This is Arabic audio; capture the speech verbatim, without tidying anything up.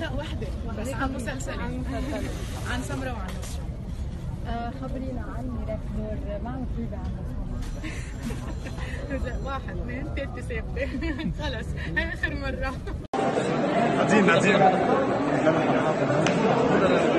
لا وحده بس عن مسلسلة. عن مسلسلة عن سمرة وعن نصرة. آه خبرينا عن ميراث دور ما عم تجيبي عنه. واحد اثنين ثلاثة ستة. خلص هاي آخر مرة. عظيم عظيم.